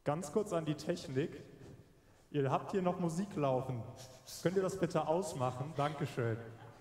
Ganz kurz an die Technik. Ihr habt hier noch Musik laufen. Könnt ihr das bitte ausmachen? Dankeschön.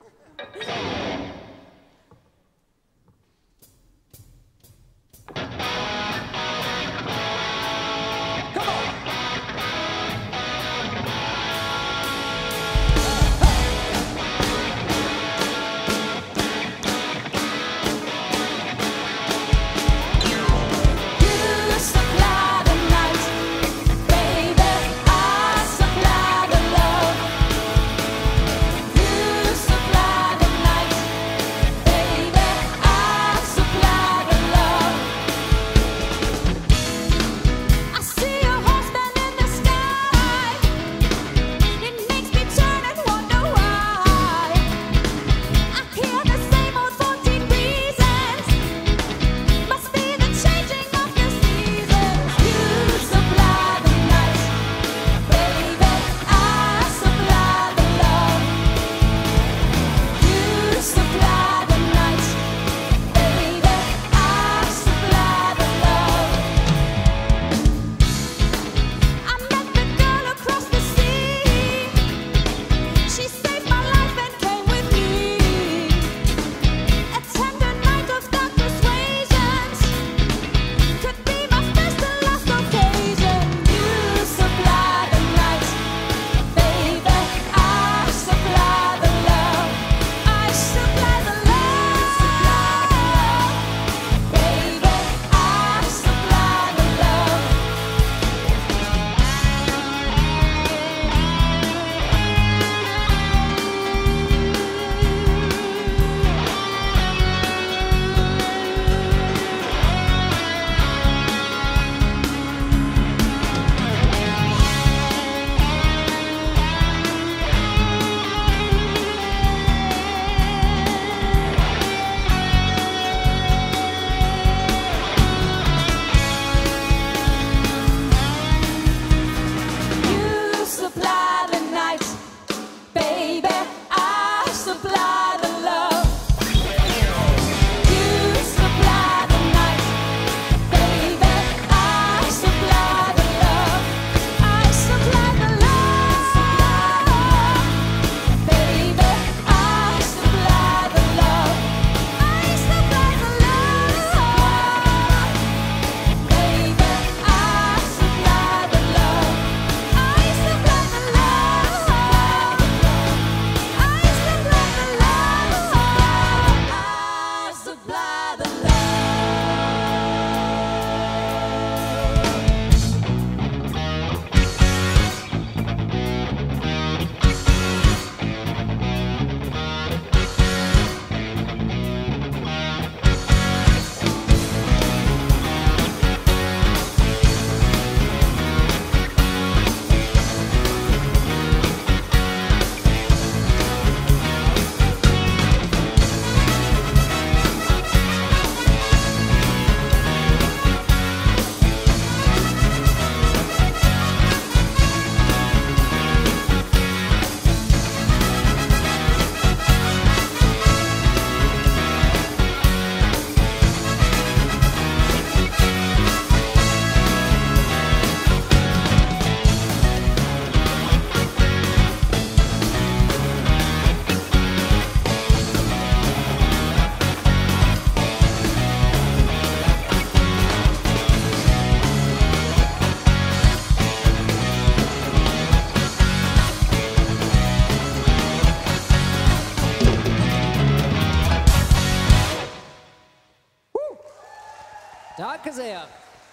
Danke sehr.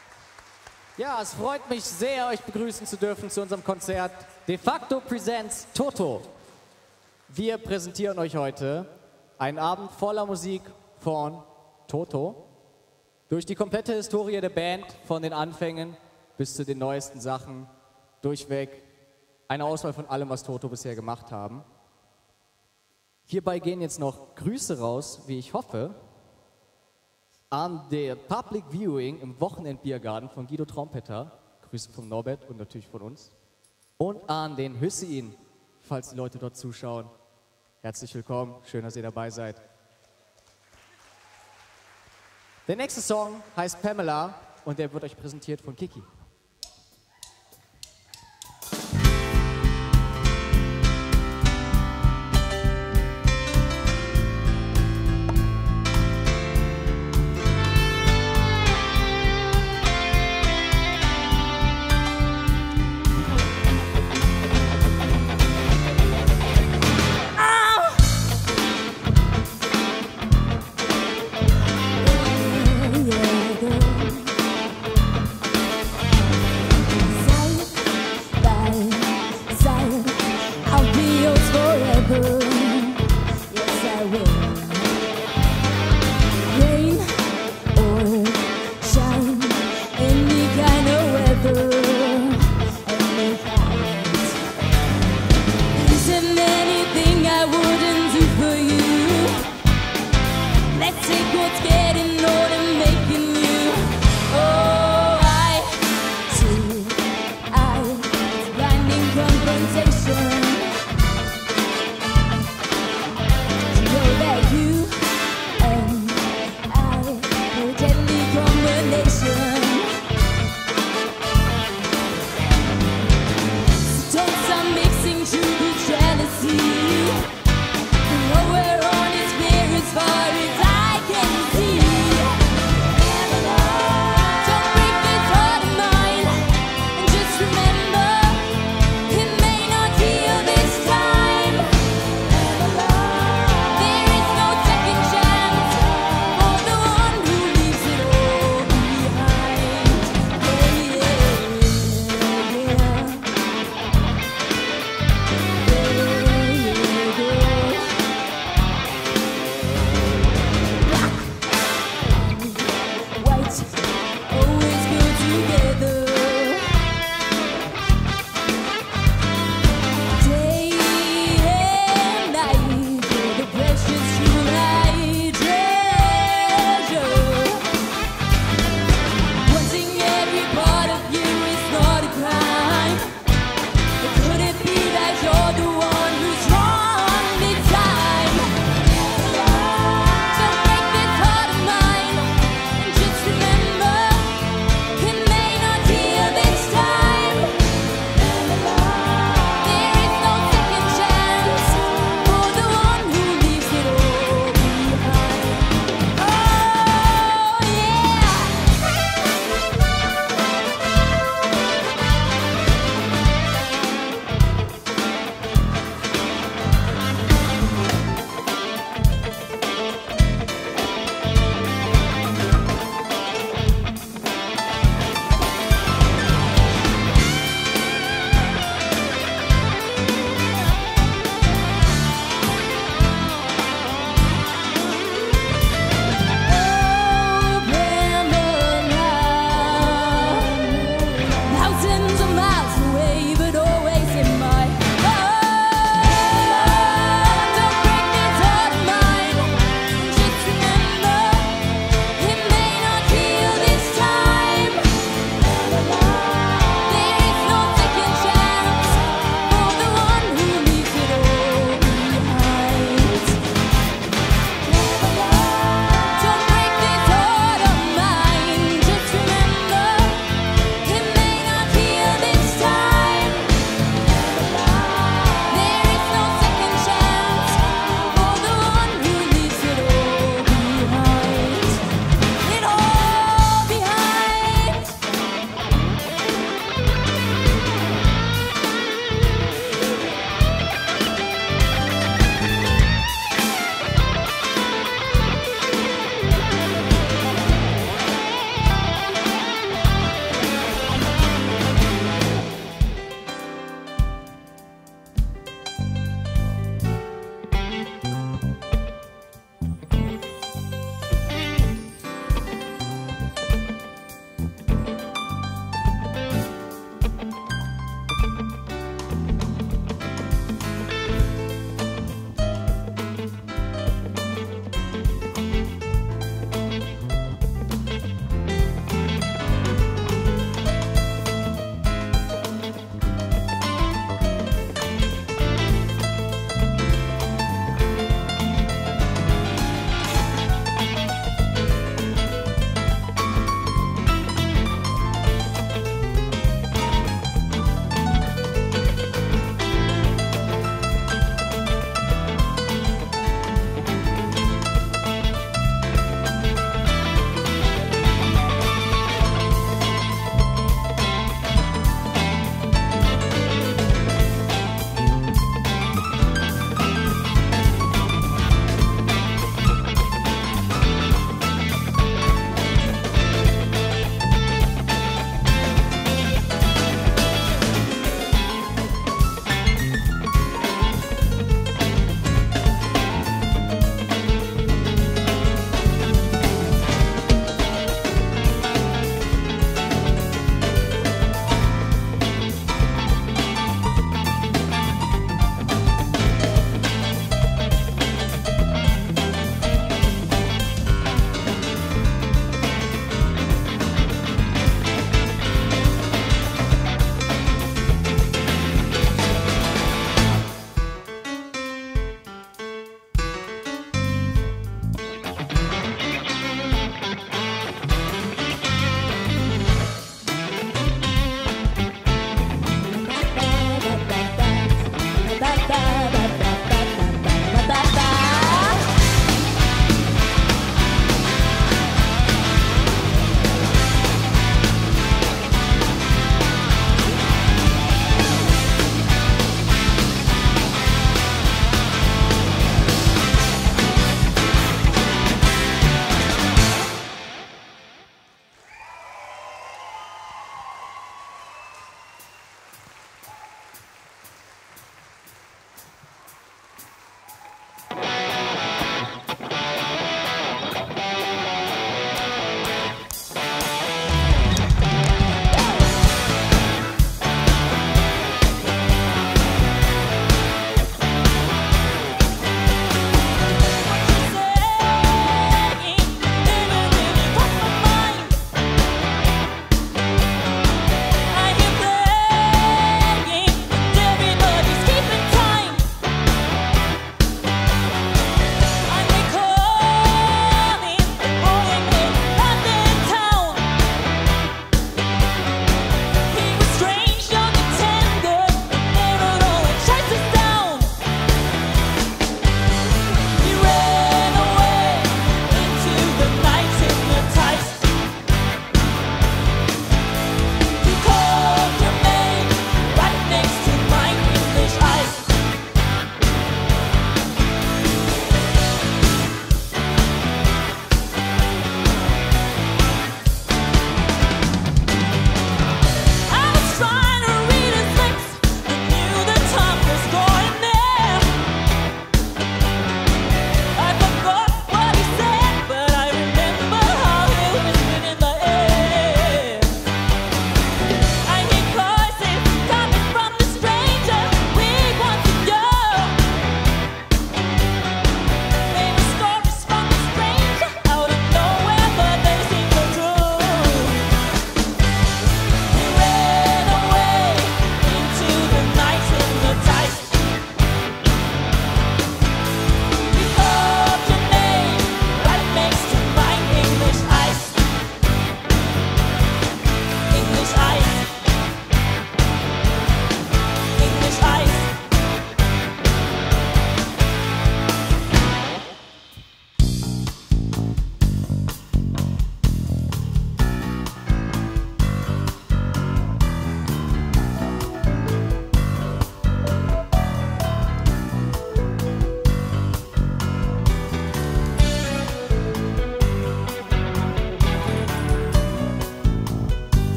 Ja, es freut mich sehr, euch begrüßen zu dürfen zu unserem Konzert De facto presents Toto. Wir präsentieren euch heute einen Abend voller Musik von Toto. Durch die komplette Historie der Band, von den Anfängen bis zu den neuesten Sachen, durchweg eine Auswahl von allem, was Toto bisher gemacht haben. Hierbei gehen jetzt noch Grüße raus, wie ich hoffe, an der Public Viewing im Wochenendbiergarten von Guido Trompeter. Grüße von Norbert und natürlich von uns. Und an den Hüssein, falls die Leute dort zuschauen. Herzlich willkommen, schön, dass ihr dabei seid. Der nächste Song heißt Pamela und der wird euch präsentiert von Kiki.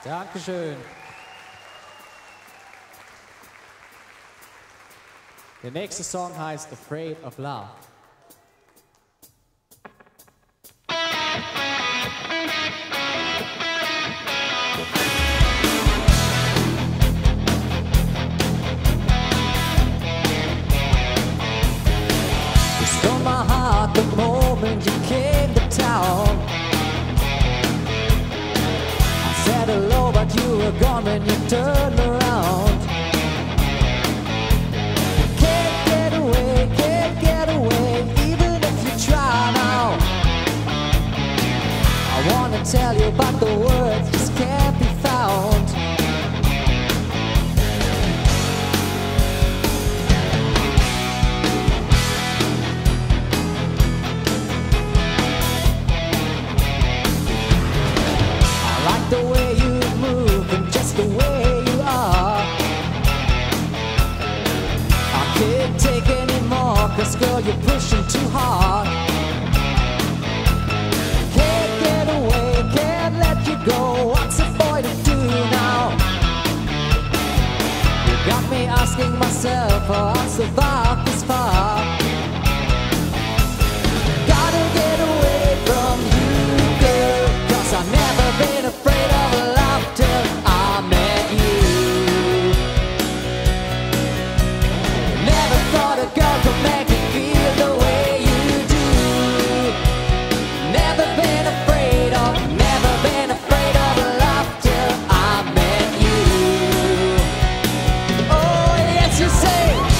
Dankeschön. Der nächste Song heißt Afraid of Love. You stole my heart the moment you came to town. I said hello, but you were gone when you turned around. Can't get away, even if you try now. I wanna tell you, but the words just can't be found. I like the way you move and just the way you are. I can't take any more, 'cause girl, you're pushing too hard. Can't get away, can't let you go. What's a boy to do now? You got me asking myself how I survived this far. Gotta get away from you, girl, 'cause I've never been afraid of love till I met you. Never thought a girl could make me feel the way you do. Never been afraid of love till I met you. Oh, yes, you say.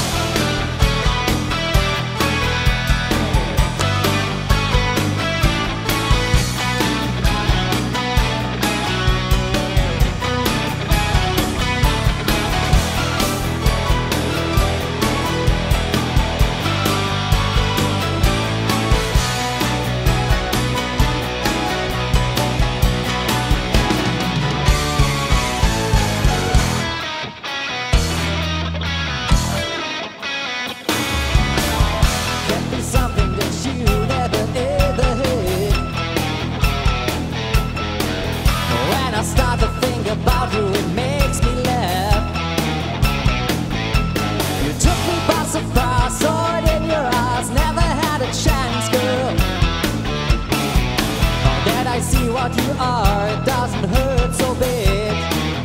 Can't be something that you never ever had. When I start to think about you, it makes me laugh. You took me by surprise, saw it in your eyes, never had a chance, girl. Now that I see what you are, it doesn't hurt so bad.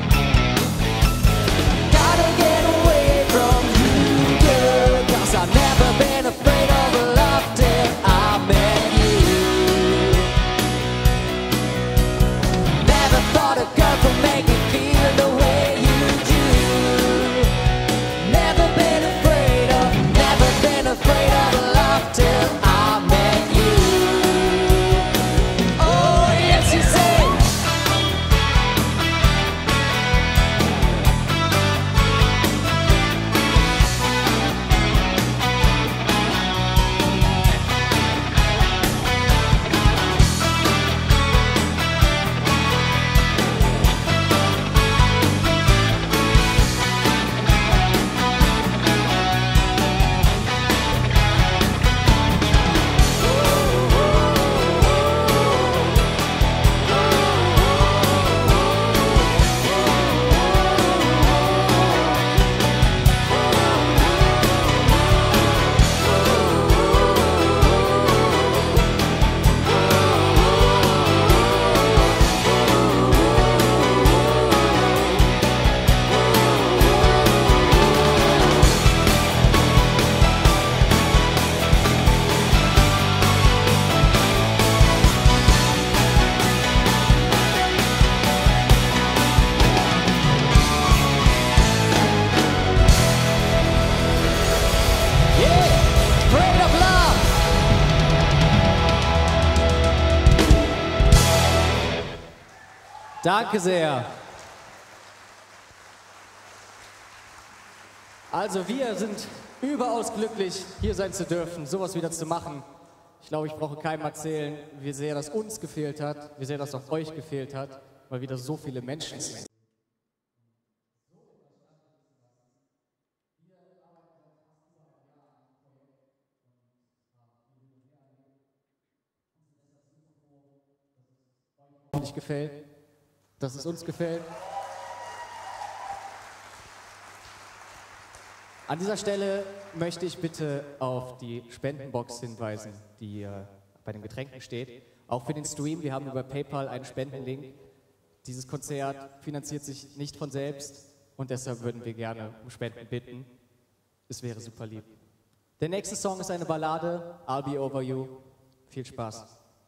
Gotta get away from you, girl, 'cause I've never been afraid of love till I met you. Never thought a girl could make me feel the way you do. Never been afraid of love till I met you. Oh, yes, you say. Afraid of love. Danke sehr. Also wir sind überaus glücklich, hier sein zu dürfen, sowas wieder zu machen. Ich glaube, ich brauche keinem erzählen, wie sehr das uns gefehlt hat, wie sehr das auch euch gefehlt hat, weil wieder so viele Menschen sind. Nicht gefällt. dass es uns gefällt. An dieser Stelle möchte ich bitte auf die Spendenbox hinweisen, die bei den Getränken steht. Auch für den Stream, wir haben über PayPal einen Spendenlink. Dieses Konzert finanziert sich nicht von selbst und deshalb würden wir gerne um Spenden bitten. Es wäre super lieb. Der nächste Song ist eine Ballade, I'll Be Over You. Viel Spaß.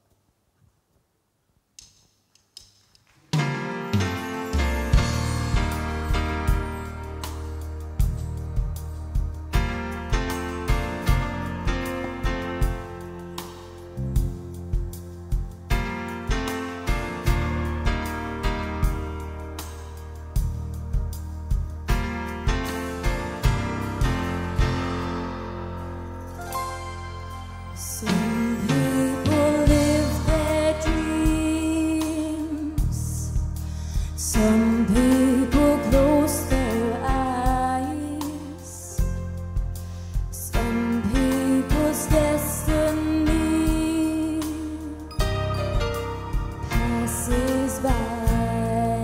Some people live their dreams. Some people close their eyes. Some people's destiny passes by.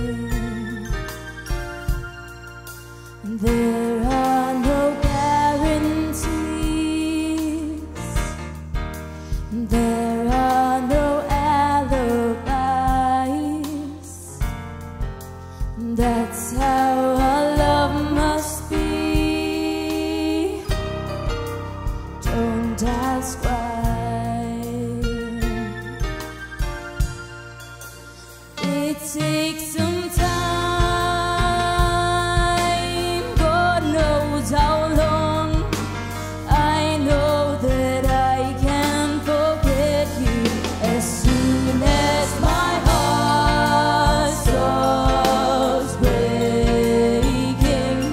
There are no guarantees. There are no alibis. That's how our love must be. Don't ask why. It takes some time. God knows how long. I know that I can forget you as soon as my heart stops breaking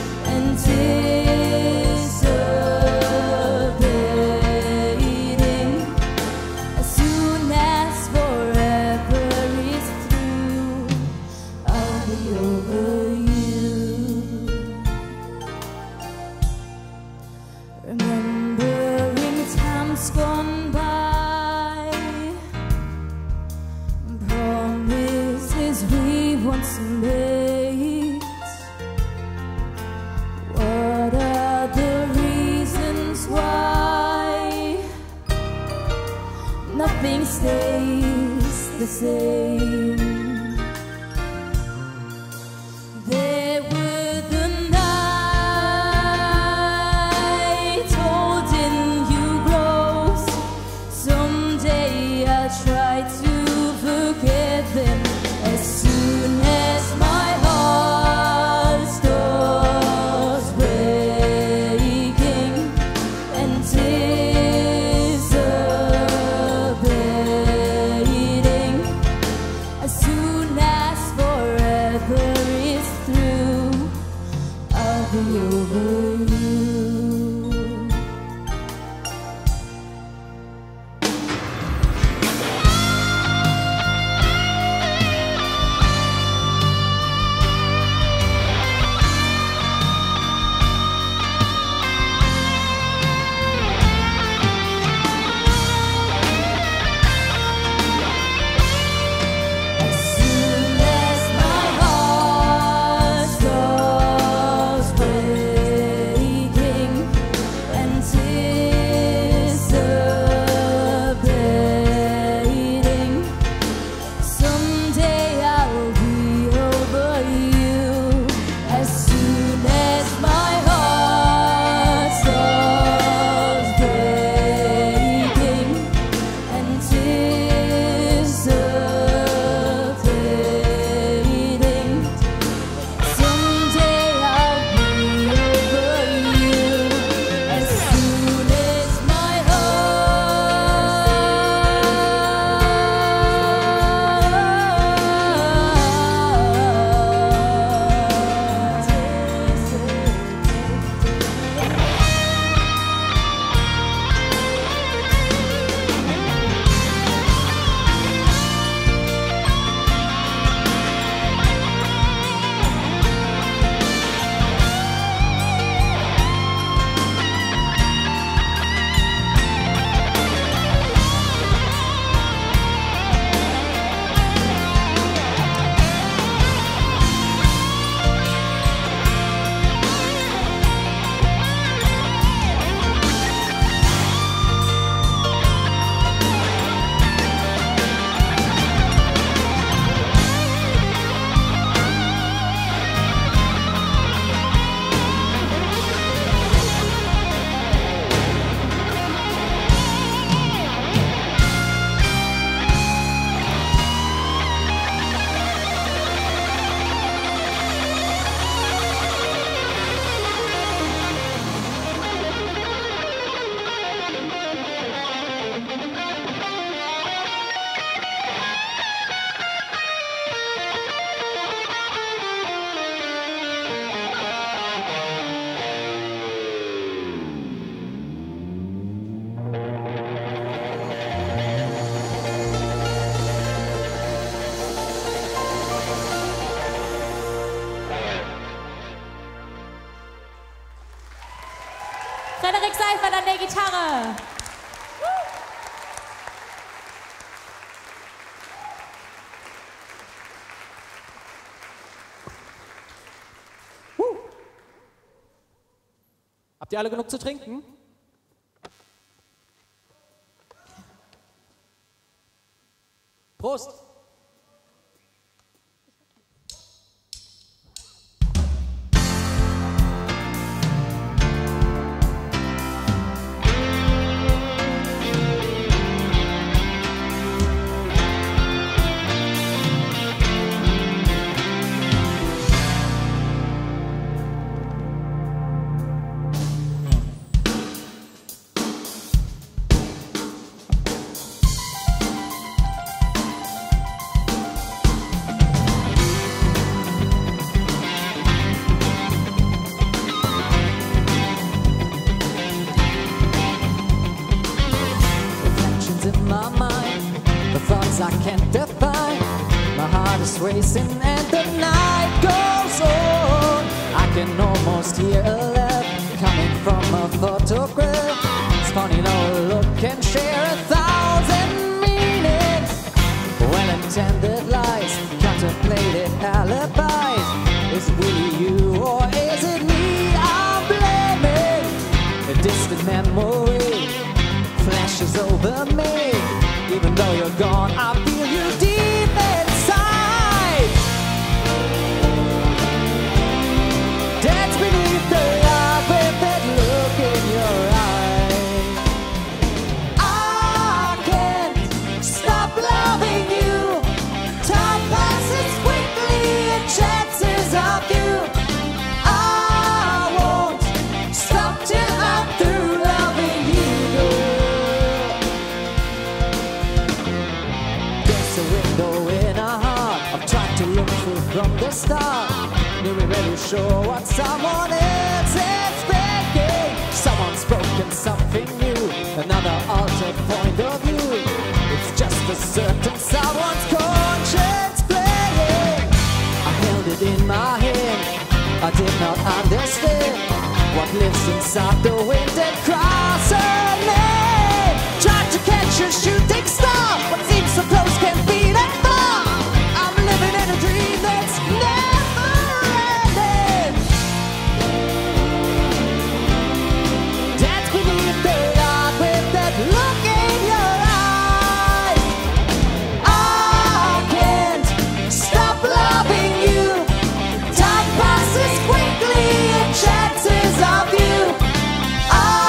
anticipating. As soon as forever is through, I'll be over you. Remembering times gone by, promises we once made. What are the reasons why nothing stays the same? There were the nights holding you close. Someday I'll try to forget them. As soon as my heart stops breaking anticipating. Habt ihr alle genug zu trinken? Prost! I can't define. My heart is racing and the night goes on. I can almost hear a laugh coming from a photograph. It's funny how a look can share 1,000 meanings. Well-intended lies, contemplated alibis. Is it really you or is it me I'm blaming? A distant memory flashes over me. Even though you're gone, I feel you deep inside. Dance beneath the light with that look in your eyes. I can't stop loving you. Time passes quickly and chances of you. I won't stop till I'm through loving you, girl. A window in our heart I've tried to look through from the start. Never really sure what someone else is thinking. Someone's broken something new, another altered point of view. It's just a certain someone's conscience playing. I held it in my hand, I did not understand what lives inside the wind and cries her name. Tried to catch a shooting star, what seems so close can't be that far. I'm living in a dream that's never ending. Dance beneath the light with that look in your eyes. I can't stop loving you. Time passes quickly and chances of you.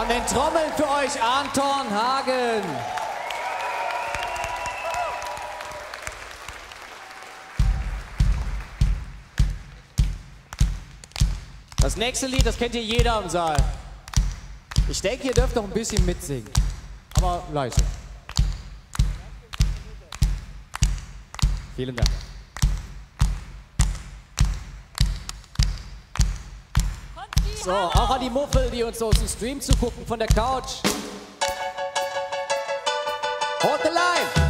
Von den Trommeln für euch Anton Hagen. Das nächste Lied, das kennt hier jeder im Saal. Ich denke, ihr dürft noch ein bisschen mitsingen. Aber leise. Vielen Dank. So, auch an die Muffel, die uns aus dem Stream zugucken von der Couch. Hold the line!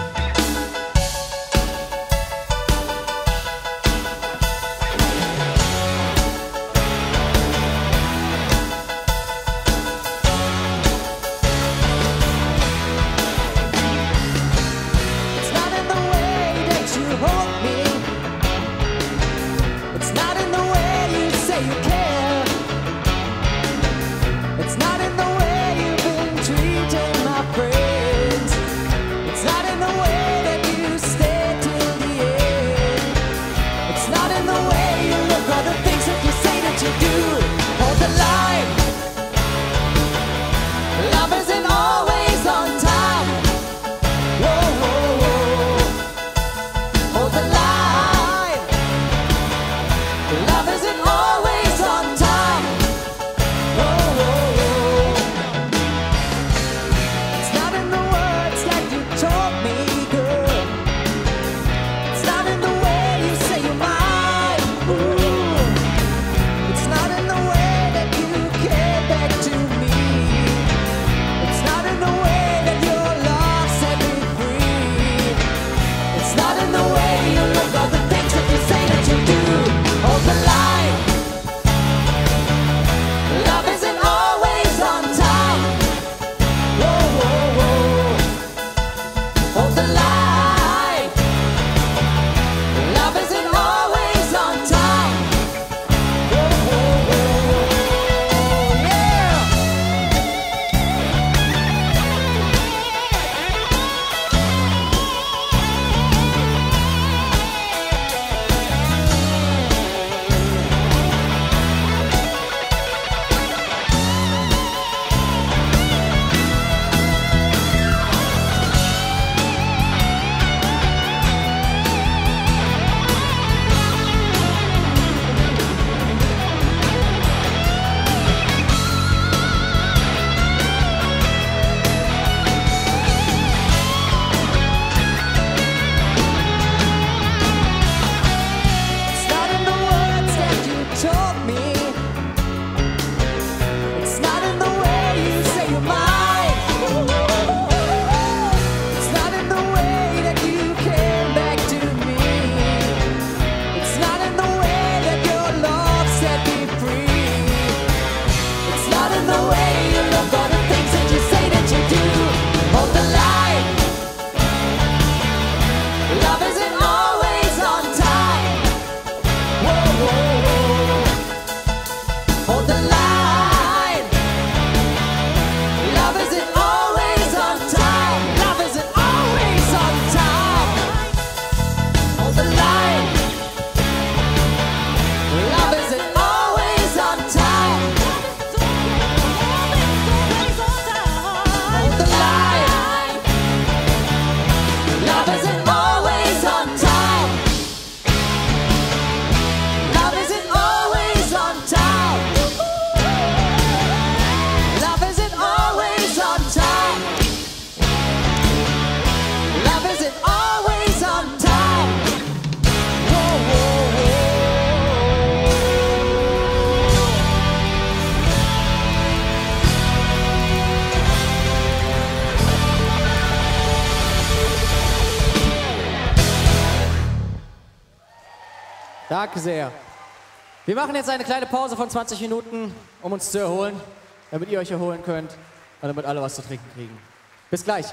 Danke sehr. Wir machen jetzt eine kleine Pause von 20 Minuten, um uns zu erholen, damit ihr euch erholen könnt und damit alle was zu trinken kriegen. Bis gleich.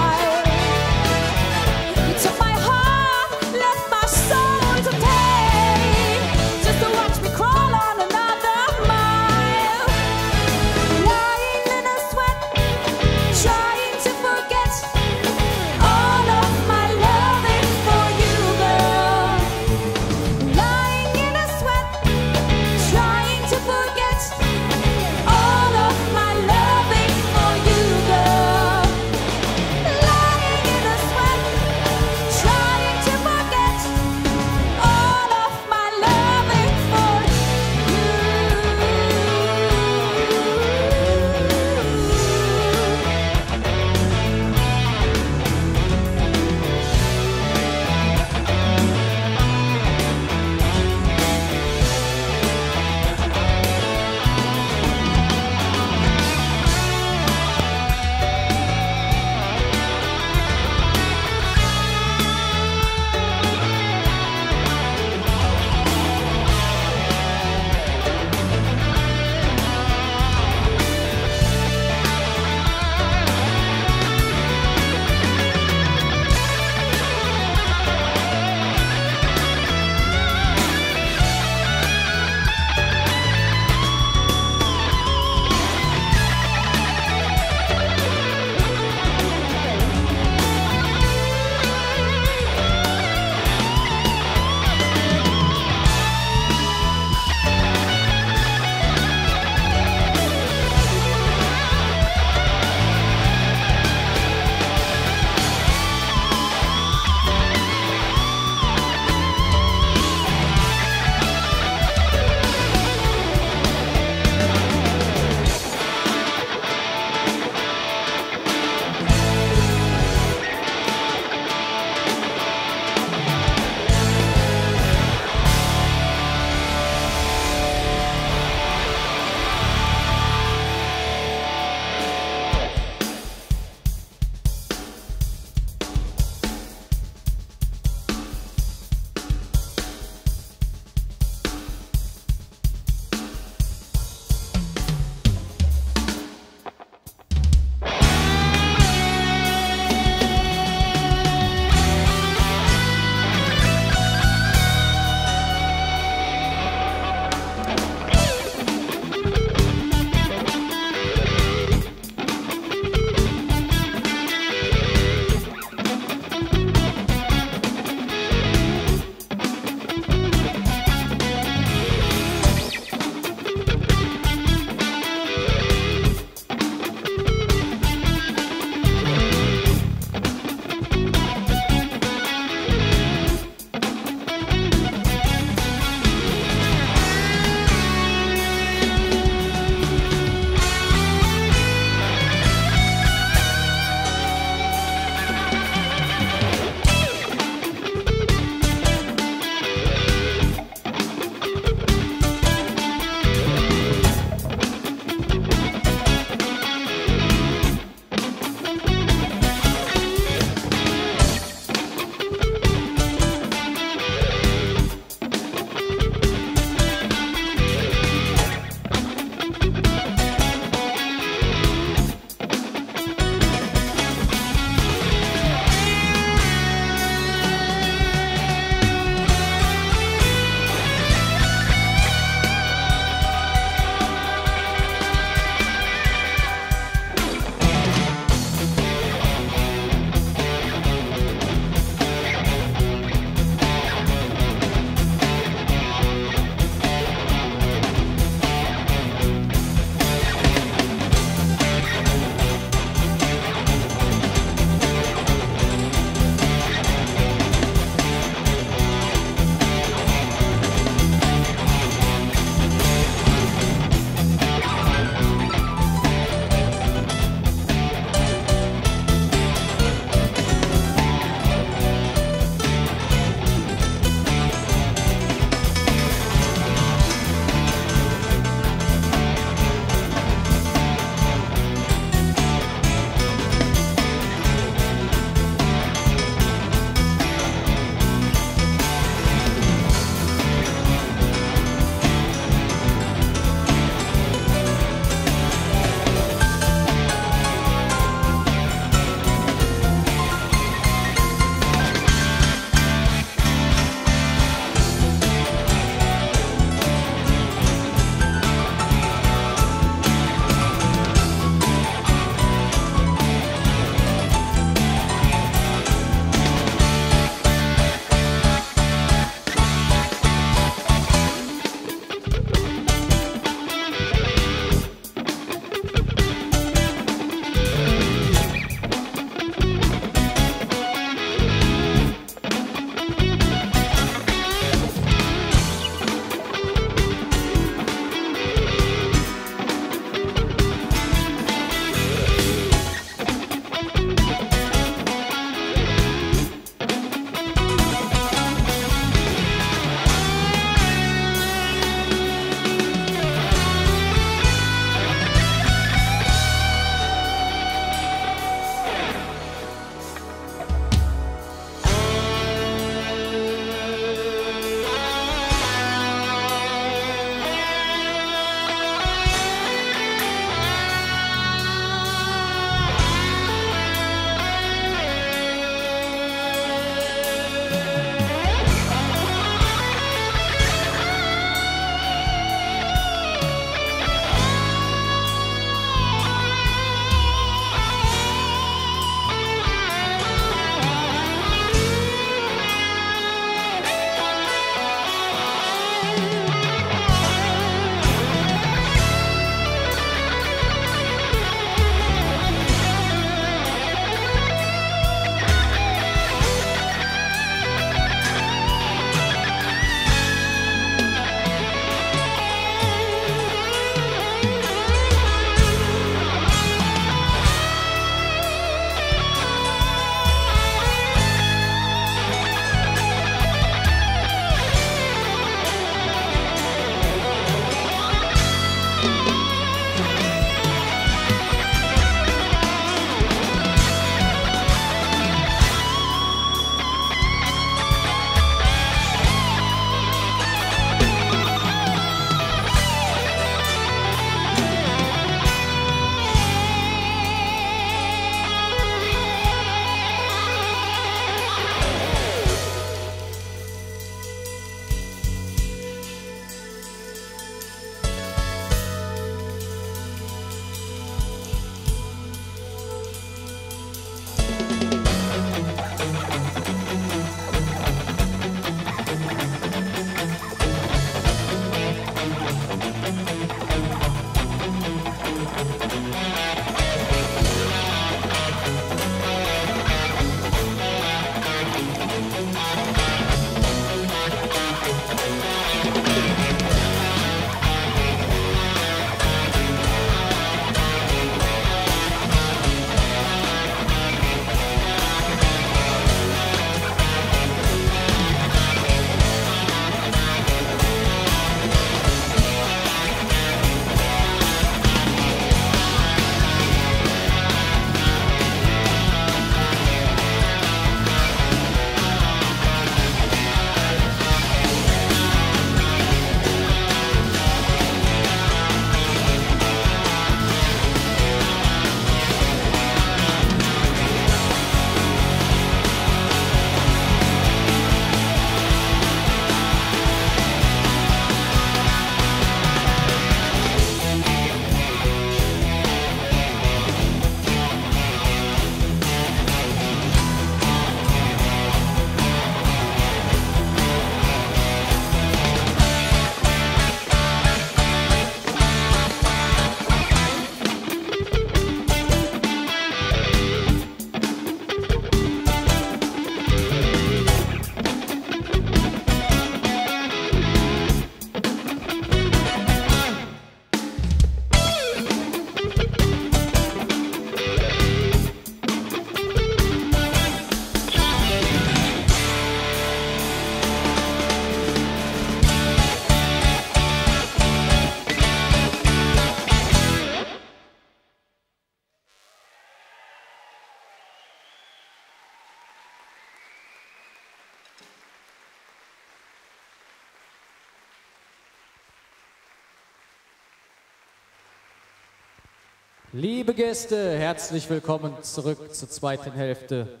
Liebe Gäste, herzlich willkommen zurück zur zweiten Hälfte.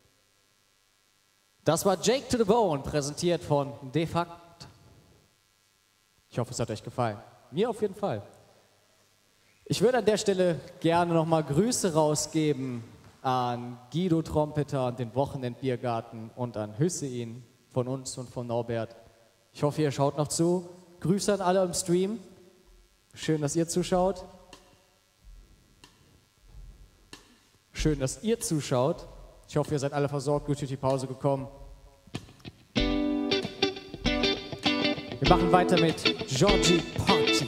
Das war Jake to the Bone, präsentiert von Defakt. Ich hoffe, es hat euch gefallen. Mir auf jeden Fall. Ich würde an der Stelle gerne nochmal Grüße rausgeben an Guido Trompeter und den Wochenendbiergarten und an Hüssein von uns und von Norbert. Ich hoffe, ihr schaut noch zu. Grüße an alle im Stream. Schön, dass ihr zuschaut. Schön, dass ihr zuschaut. Ich hoffe, ihr seid alle versorgt, gut durch die Pause gekommen. Wir machen weiter mit Georgie Party.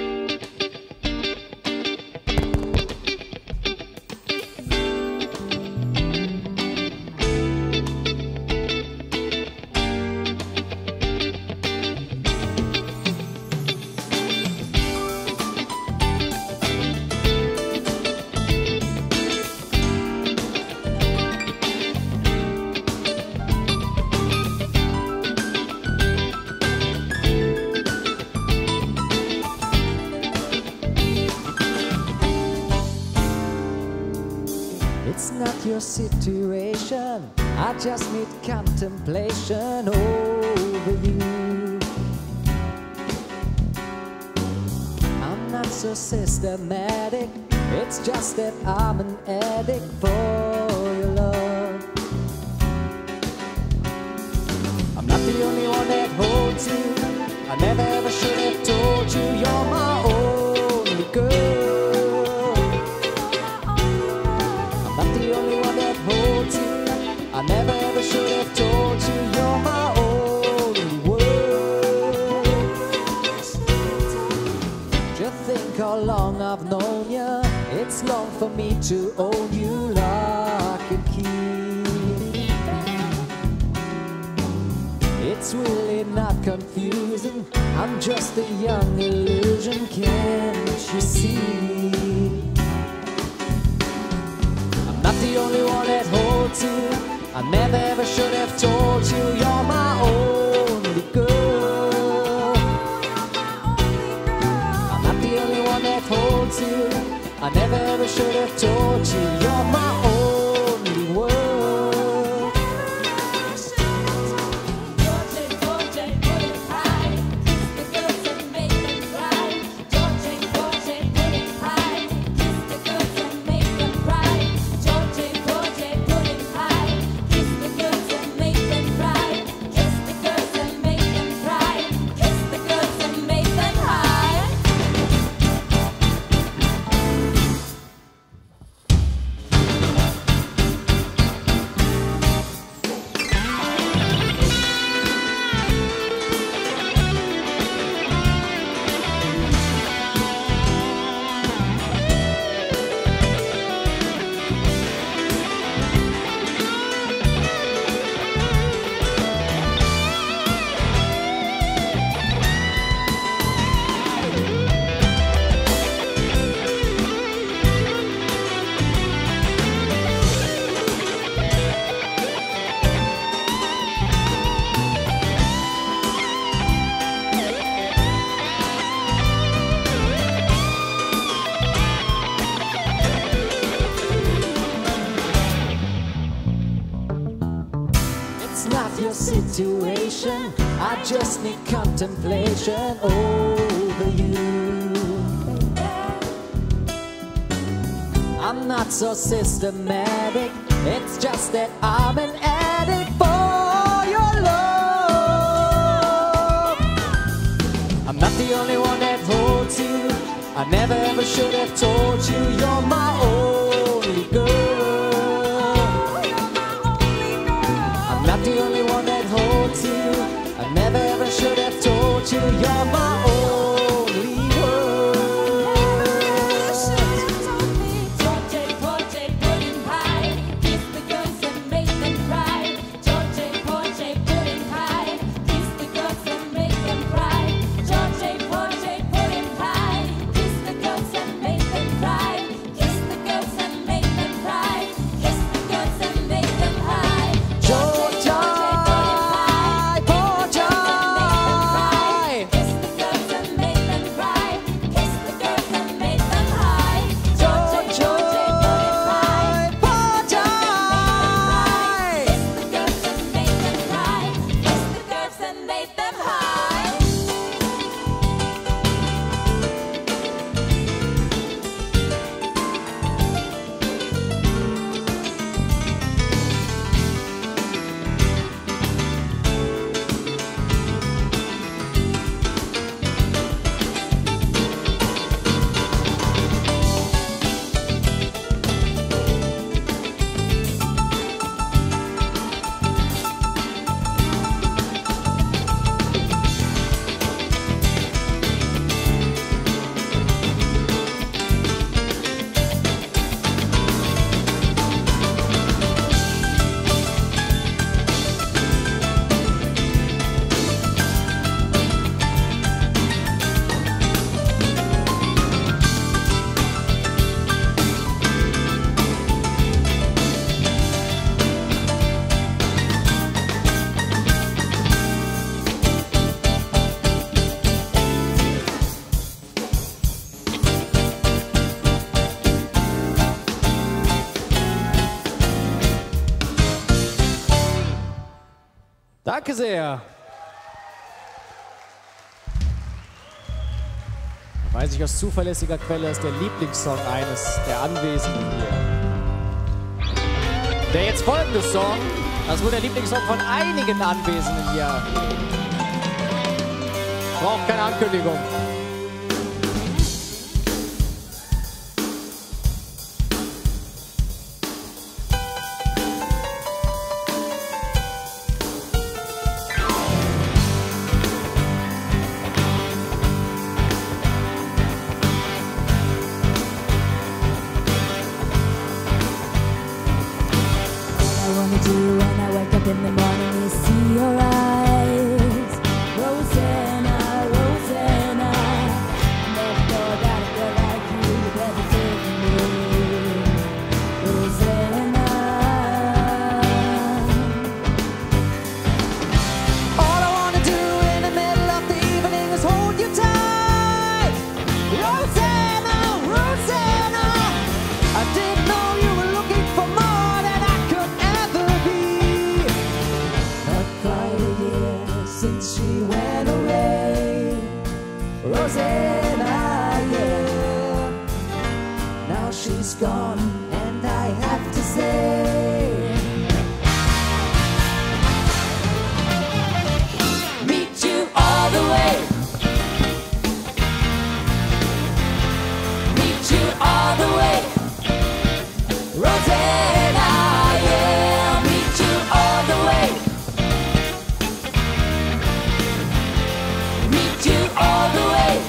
Situation, I just need contemplation over you. I'm not so systematic, it's just that I'm an addict for your love. I'm not the only one that holds you, I never ever should have told you you're my only girl. I never ever should have told you you're my only world. Just think how long I've known you. It's long for me to own you lock and key. It's really not confusing, I'm just a young illusion, can't you see? I'm not the only one that holds you, I never ever should have told you you're my only girl. I'm not the only one that holds you, I never ever should have told you you're my only world. Situation, I just need contemplation over you. I'm not so systematic, it's just that I'm an addict for your love. I'm not the only one that holds you, I never ever should have told you you're my only girl. I'm not the only one that holds you, I never ever should have told you you're my only world. Kiss the girls and make them cry. Danke sehr. Da weiß ich aus zuverlässiger Quelle, ist der Lieblingssong eines der Anwesenden hier. Der jetzt folgende Song, das ist wohl der Lieblingssong von einigen Anwesenden hier. Braucht keine Ankündigung. In the morning you see your eyes, Rosanna, Rosanna. Never thought that a girl like you would ever take me, Rosanna. All I wanna do in the middle of the evening is hold you tight, Rosanna, Rosanna. I didn't know you were looking for more than I could ever be. Quite a year since she went away, Rosanna, yeah. Now she's gone, and I have to say, meet you all the way, meet you all the way, Rosanna, yeah. Meet you all the way, meet you all the way,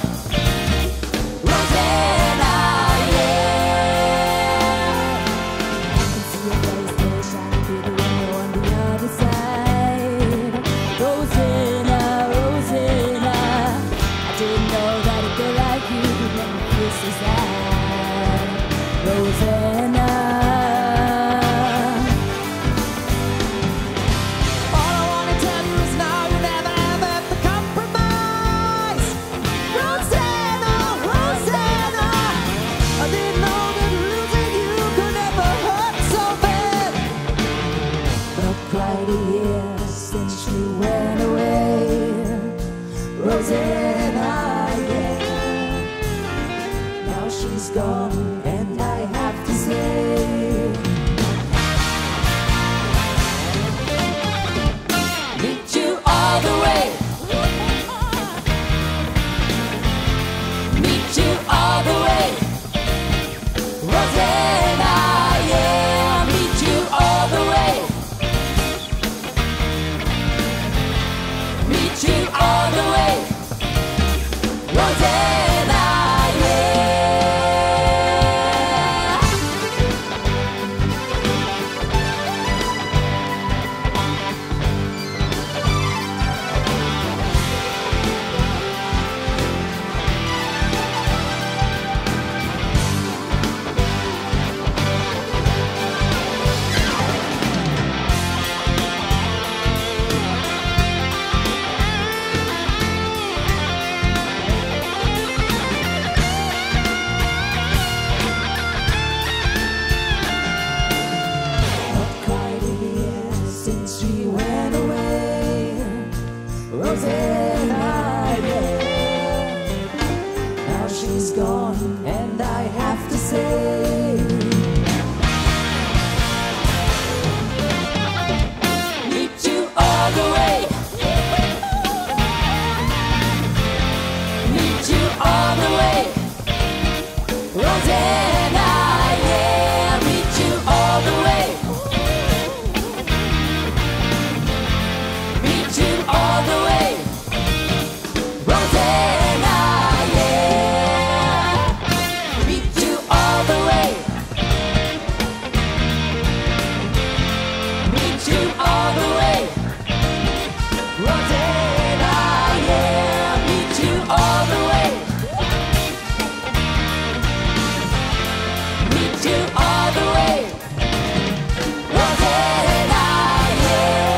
Rosanna, yeah. I can see your face there shining through the window on the other side, Rosanna, Rosanna. I didn't know that a girl like you could make me feel so sad, Rosanna. all I wanna tell you is now you never ever have to compromise, Rosanna, Rosanna. I didn't know that losing you could ever hurt so bad. But quite a year since she went away, Rosanna, yeah. Now she's gone, and I have to say, Meet you all the way, meet you all the way, Rosanna, yeah. Meet you all the way, meet you all the way, Rosanna, yeah. quite a year since she went away, Rosanna, yeah. Now she's gone, and I have to say, Meet you all the way, meet you all the way, Rosanna, yeah. Meet you all the way, meet you all the way, Rosanna, yeah. Meet you all the way, meet you all the way, Rosanna, yeah. Meet you all the way, meet you all the way, Rosanna, yeah.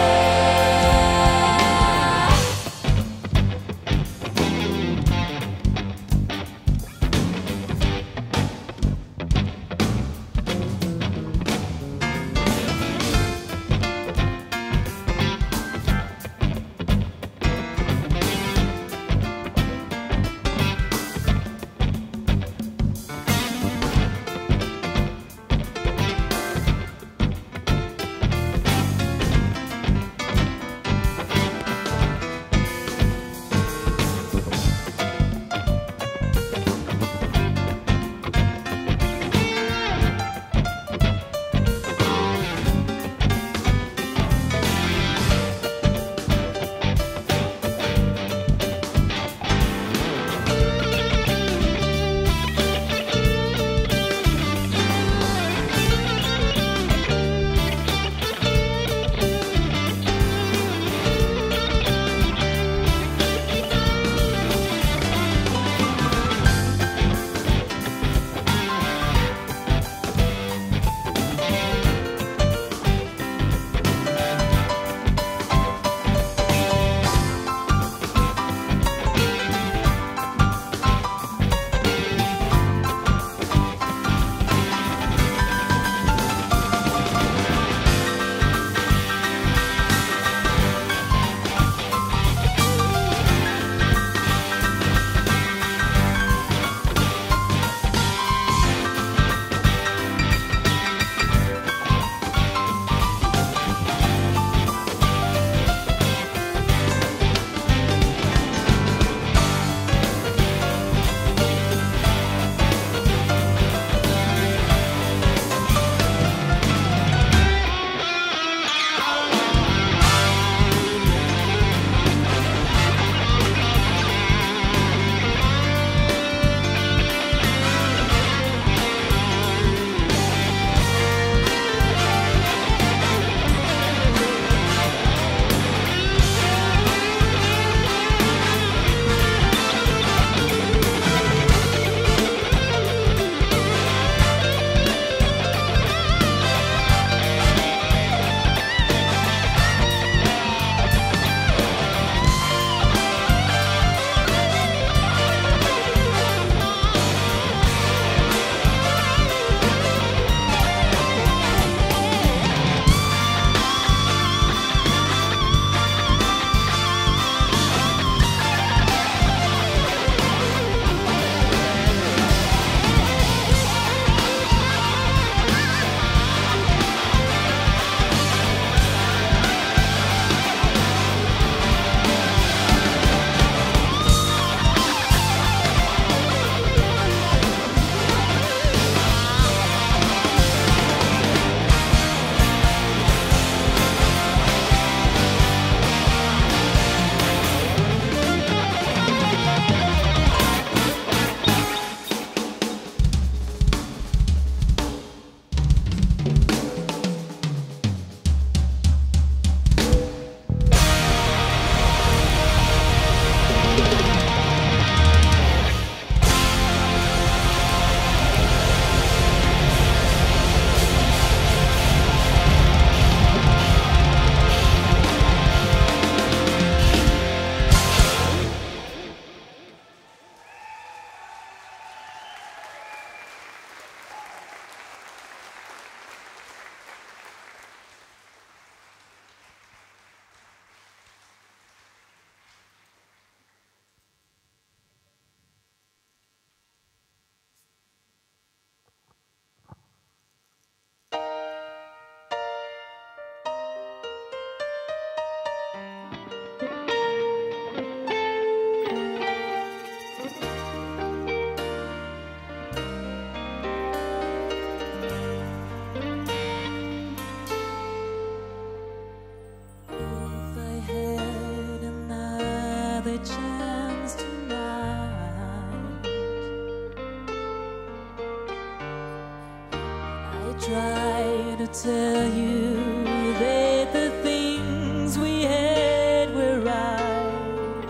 Try to tell you that the things we had were right.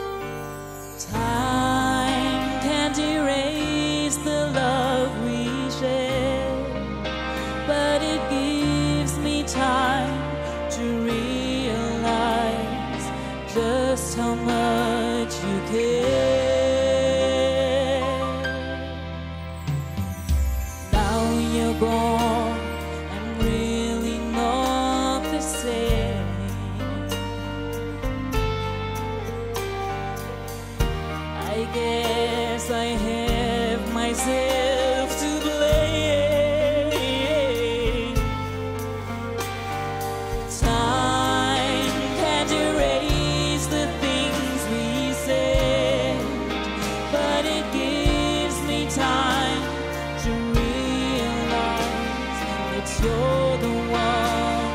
Time can't erase the love we shared, but it gives me time to realize just how much you care. Now you're gone, I'm really not the same. I guess I have myself to blame. Time can't erase the things we said, but it gives me time to realize that you're the one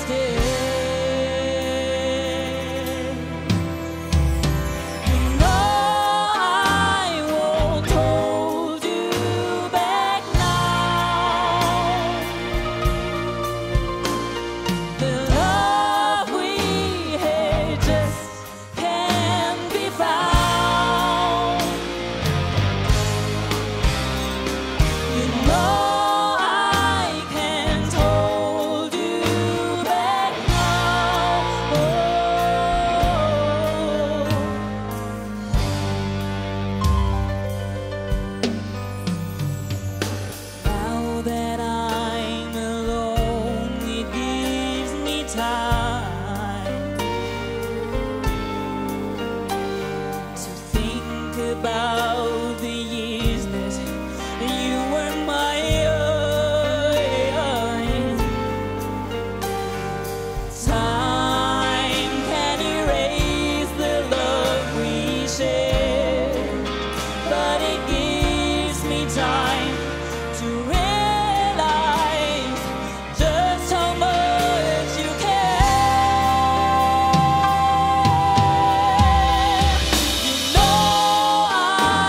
instead. You know I won't hold you back now. The love we had just can't be found. You know I can't hold you back now. Now that I'm alone, it gives me time to think about the years that you were mine. Time can erase the love we shared, but it gives me time to realize just how much you care. You know I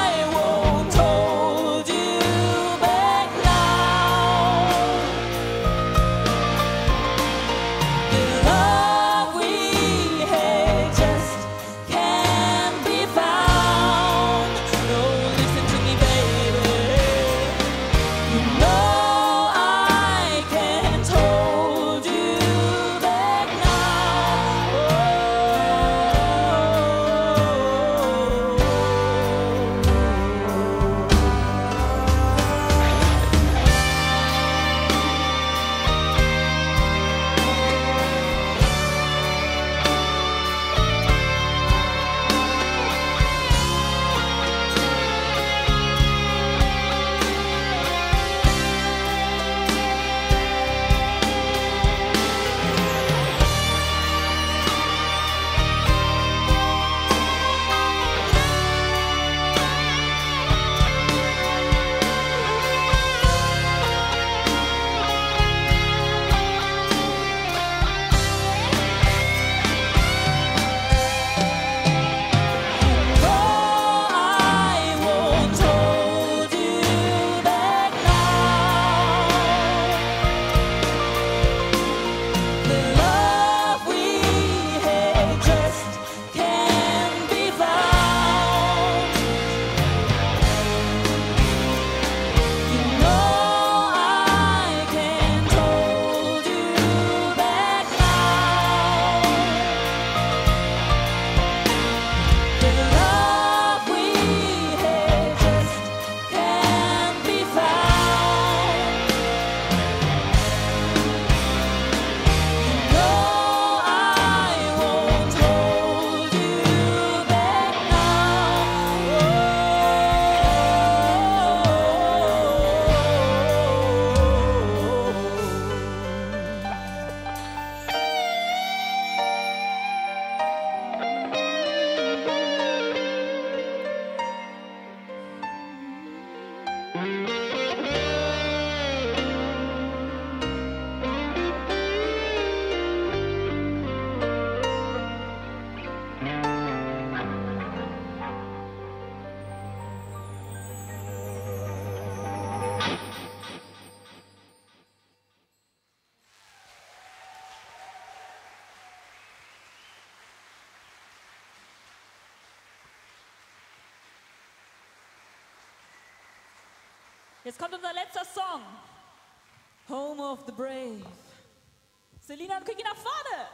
Jetzt kommt unser letzter Song. Home of the Brave. Selina und Kiki nach vorne.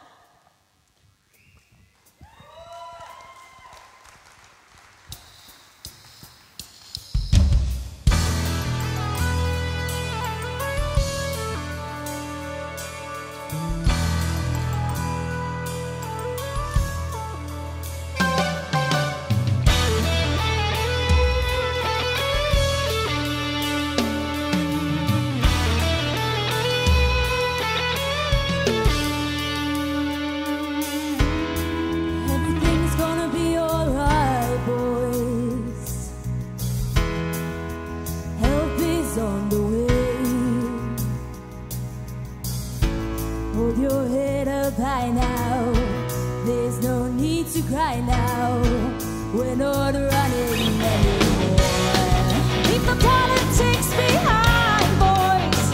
By now, there's no need to cry now. We're not running anymore. Leave the politics behind, boys.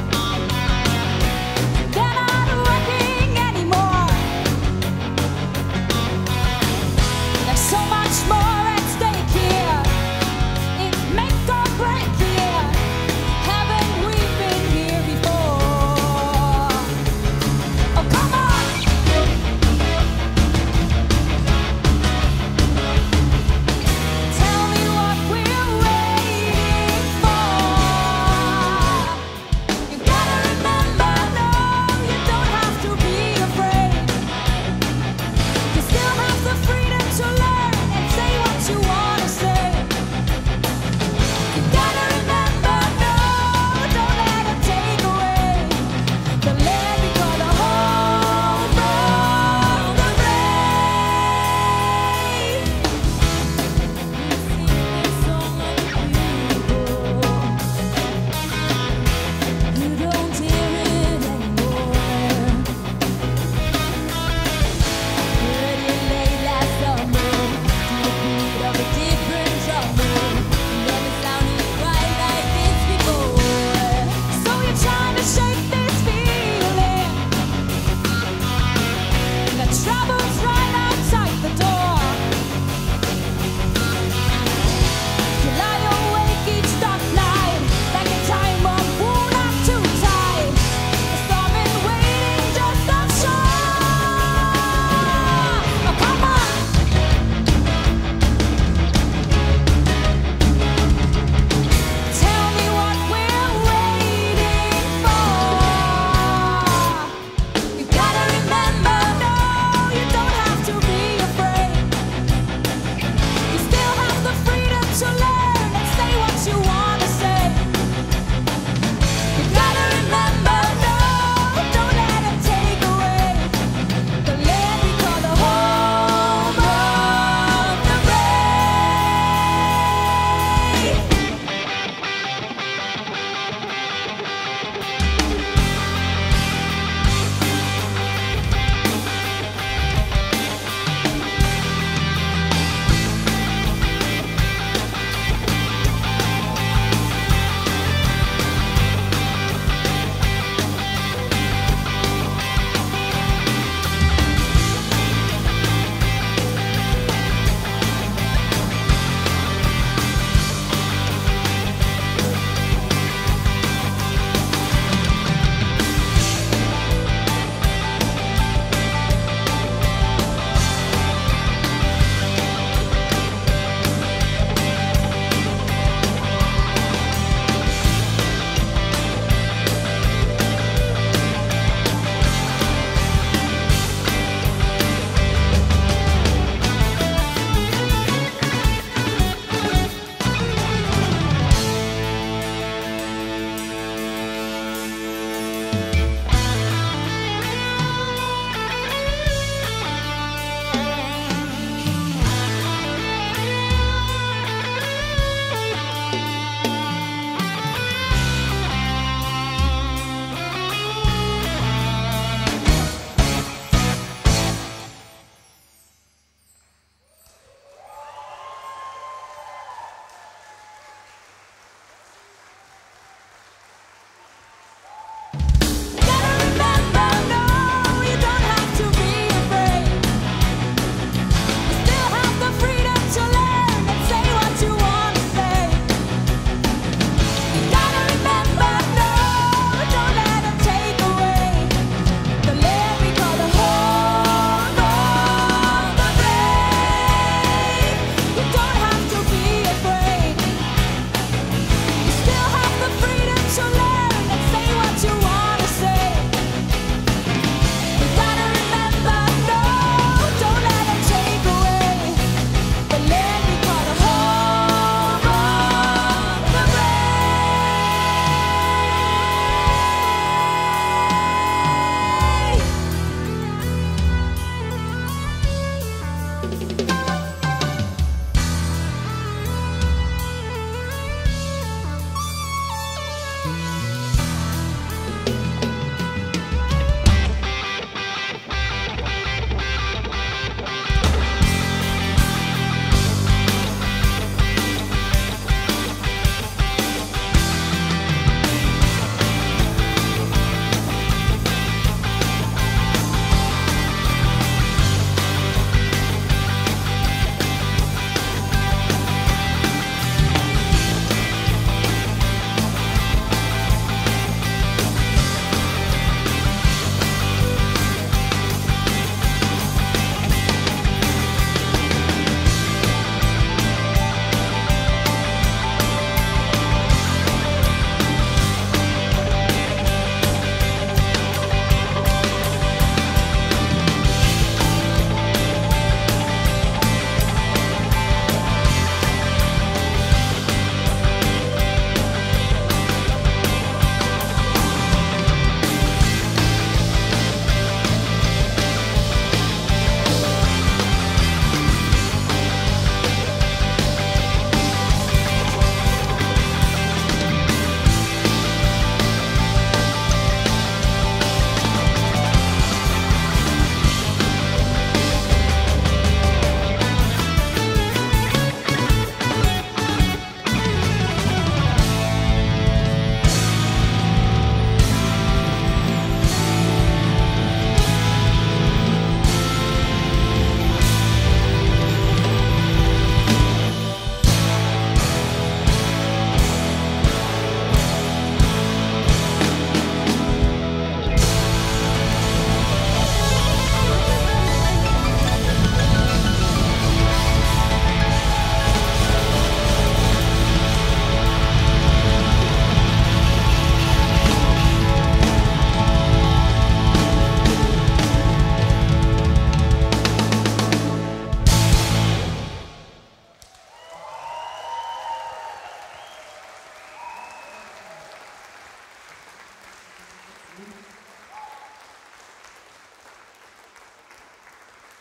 They're not working anymore. There's so much more at stake here. It's make or break here. Haven't we been here before? Oh, come on! Tell me what we're waiting for.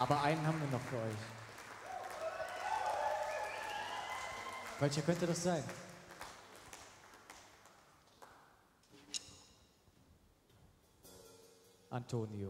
Aber einen haben wir noch für euch. Welcher könnte das sein? Antonio.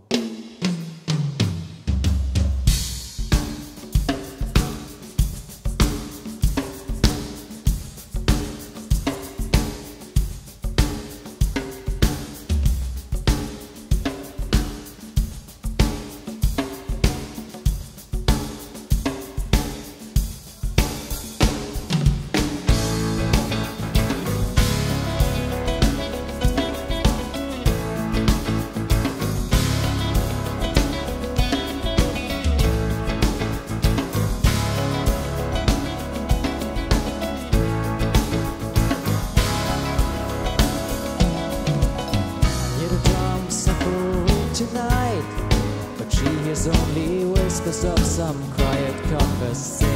Only whispers of some quiet conversation.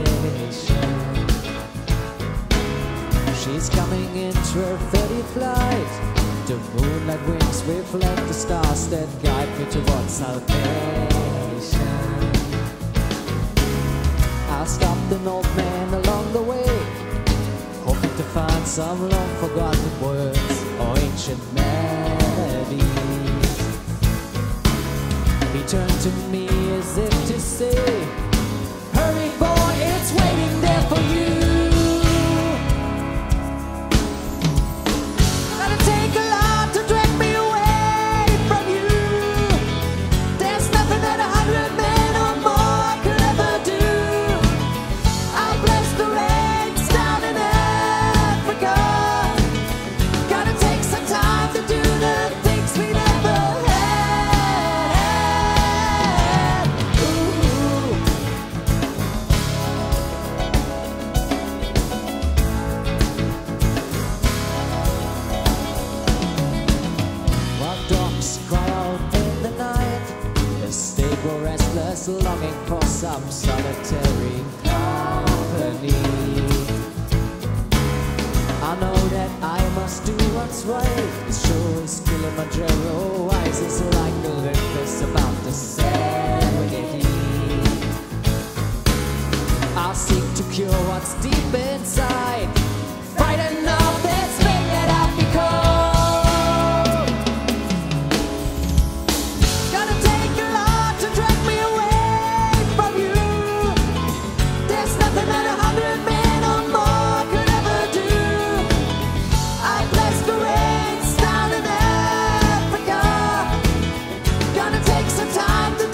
She's coming into her 30th flight. The moonlight wings reflect the stars that guide me towards salvation. I stopped an old man along the way, hoping to find some long forgotten words or ancient melodies. He turned to me as if to say, hurry boy, it's waiting there for you. Gonna take a lot to drag me away from you. There's nothing that 100 men or more could ever do. I'll bless the rains down in Africa. Gotta take some time to do the things we never had. Restless, longing for some solitary company. I know that I must do what's right. As sure as Kilimanjaro rises like Olympus about to serenity. I'll seek to cure what's deep inside, frightened of this thing that I've become.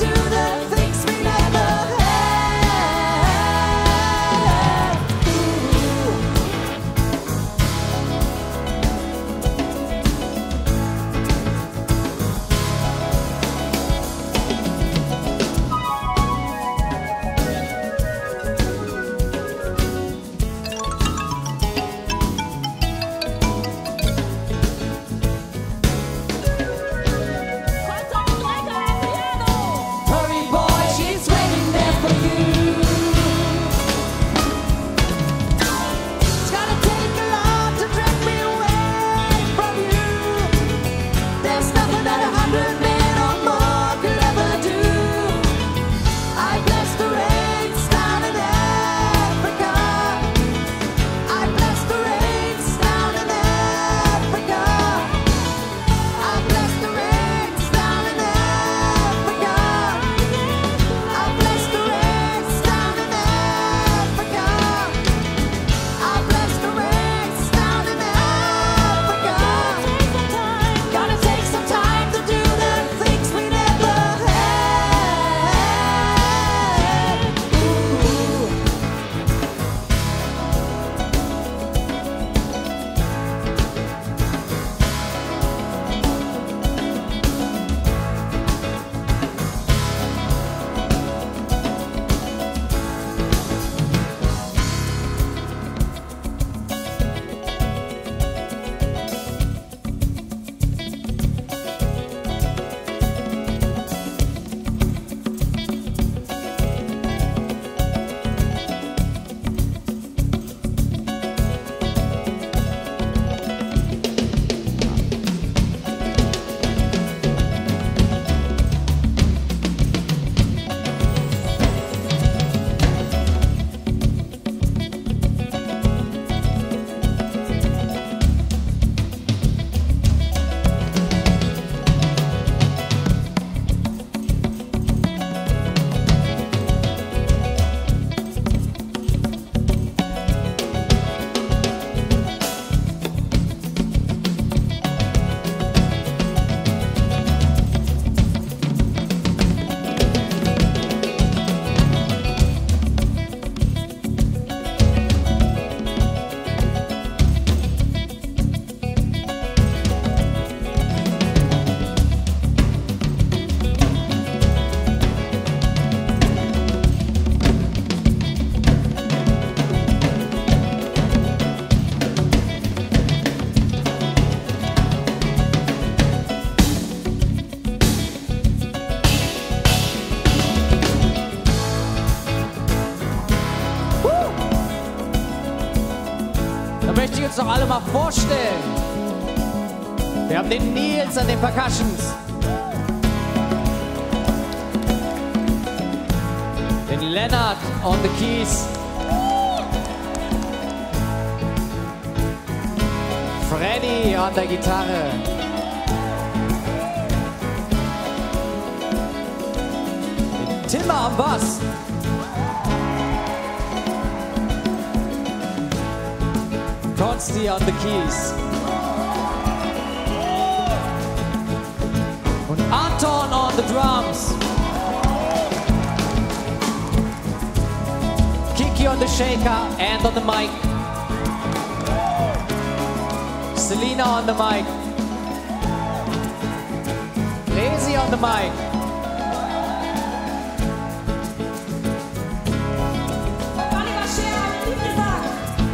Ooh. uns doch alle mal vorstellen. Wir haben den Nils an den Percussions. Den Lennart on the keys. Freddy an der Gitarre. Den Timmer am Bass. Konsti on the keys. Und Anton on the drums. Kiki on the shaker and on the mic. Selina on the mic. Lazy on the mic. Oliver Scherer, wie gesagt.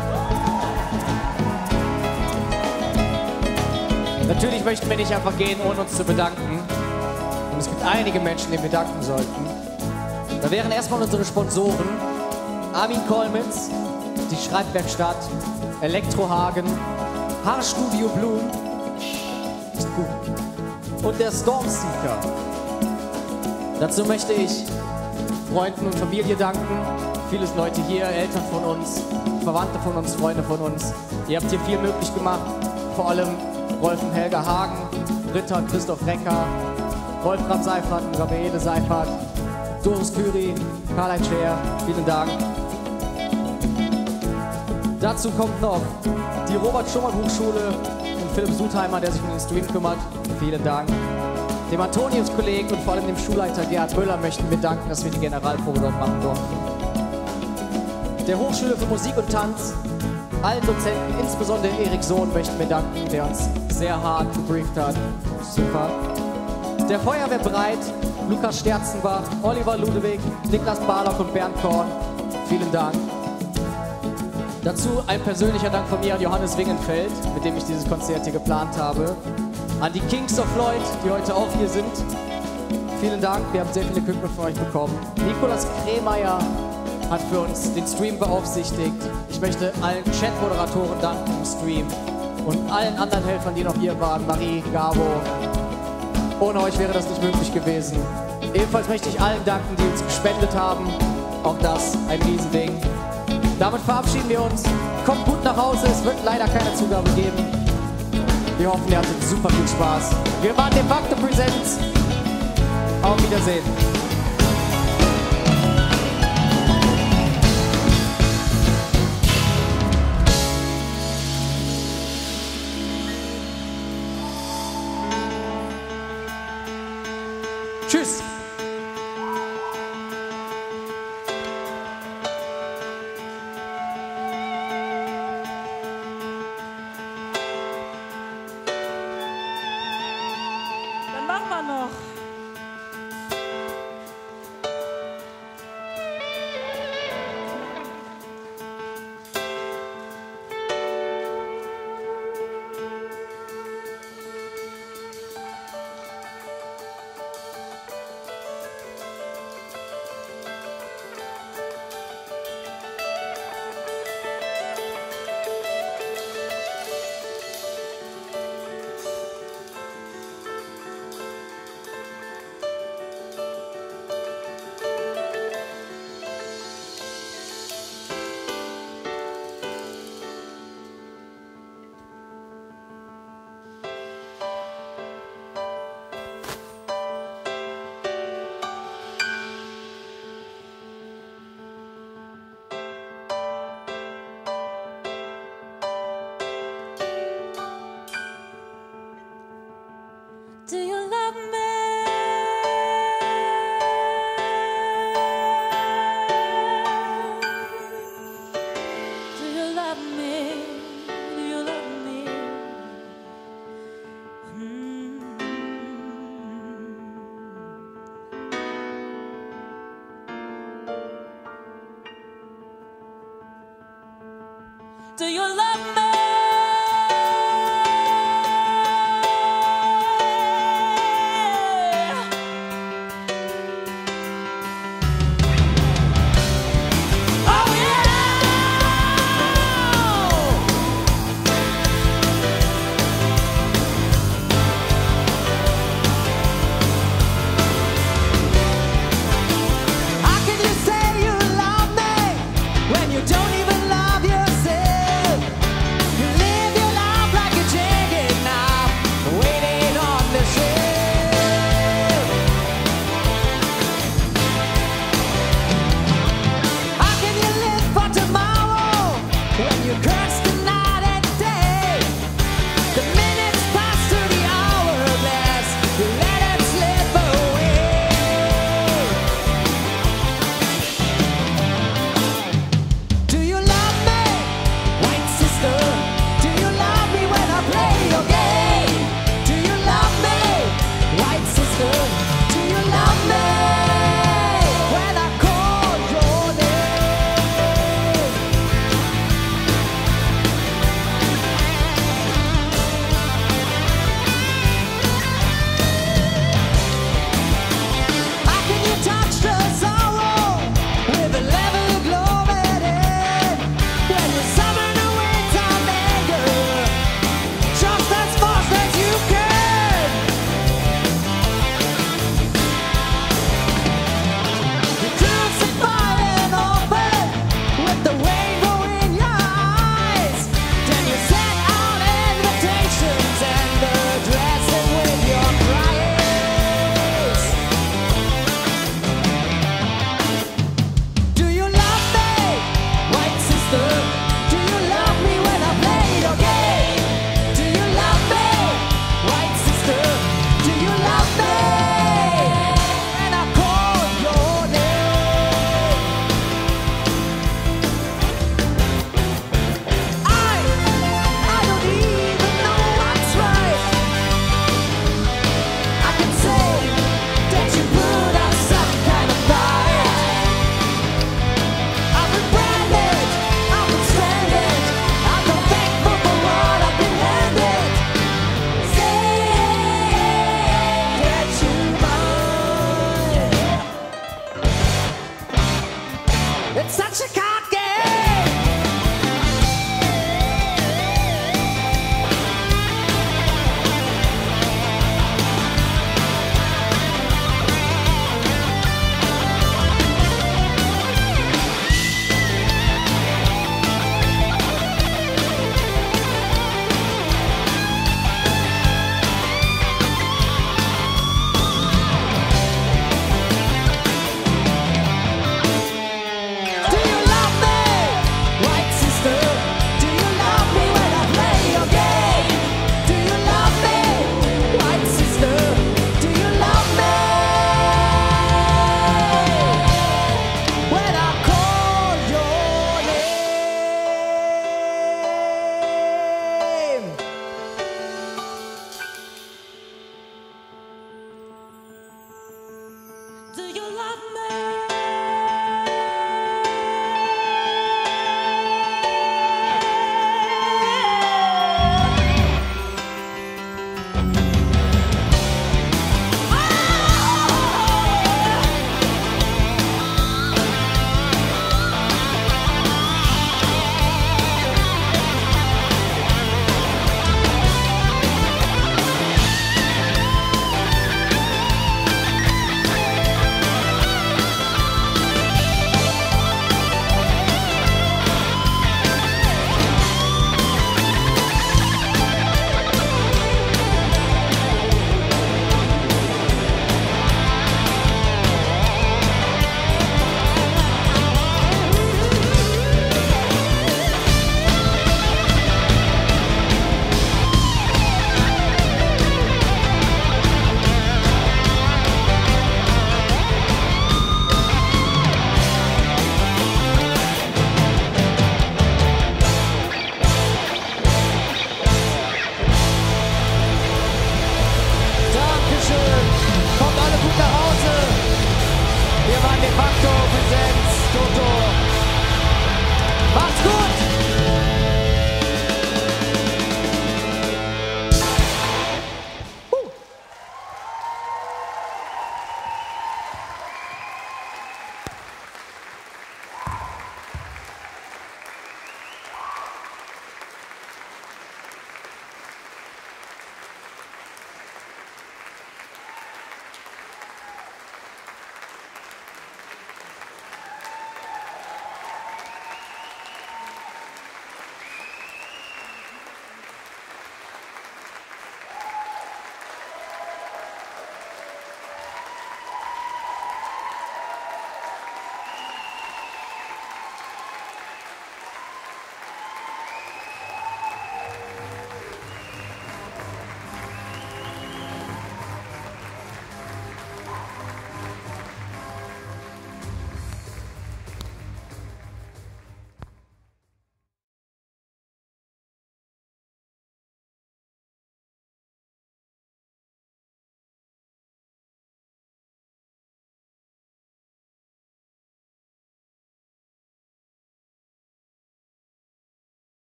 Natürlich möchten wir nicht einfach gehen, ohne uns zu bedanken. Und es gibt einige Menschen, denen wir danken sollten. Da wären erstmal unsere Sponsoren. Armin Kolmitz, die Schreibwerkstatt, Elektrohagen, Haarstudio Blum, ist gut, und der Stormseeker. Dazu möchte ich Freunden und Familie danken. Viele Leute hier, Eltern von uns, Verwandte von uns, Freunde von uns. Ihr habt hier viel möglich gemacht. Vor allem Rolf und Helga Hagen, Britta und Christoph Recker, Wolfram Seifert und Gabriele Seifert, Doris Küri, Karl-Heinz Scheer, vielen Dank. Dazu kommt noch die Robert-Schumann-Hochschule und Philipp Sudheimer, der sich um den Stream kümmert. Vielen Dank. Dem Antonius-Kollegen und vor allem dem Schulleiter Gerhard Müller möchten wir danken, dass wir die Generalprobe dort machen durften. Der Hochschule für Musik und Tanz, allen Dozenten, insbesondere Erik Sohn, möchten wir danken, der uns sehr hart gebrieft hat. Super. Der Feuerwehr Breit, Lukas Sterzenbach, Oliver Ludewig, Niklas Barlock und Bernd Korn. Vielen Dank. Dazu ein persönlicher Dank von mir an Johannes Wingenfeld, mit dem ich dieses Konzert hier geplant habe. An die Kings of Lloyd, die heute auch hier sind. Vielen Dank, wir haben sehr viele Equipment von euch bekommen. Nikolas Kremeyer hat für uns den Stream beaufsichtigt. Ich möchte allen Chat-Moderatoren danken im Stream und allen anderen Helfern, die noch hier waren. Marie, Gabo. Ohne euch wäre das nicht möglich gewesen. Ebenfalls möchte ich allen danken, die uns gespendet haben. Auch das ein Riesending. Damit verabschieden wir uns. Kommt gut nach Hause, es wird leider keine Zugabe geben. Wir hoffen, ihr hattet super viel Spaß. Wir waren De Facto Presents. Auf Wiedersehen. Tschüss. Dann machen wir noch. Do you love me? Do you love me? Do you love me? Do you love me?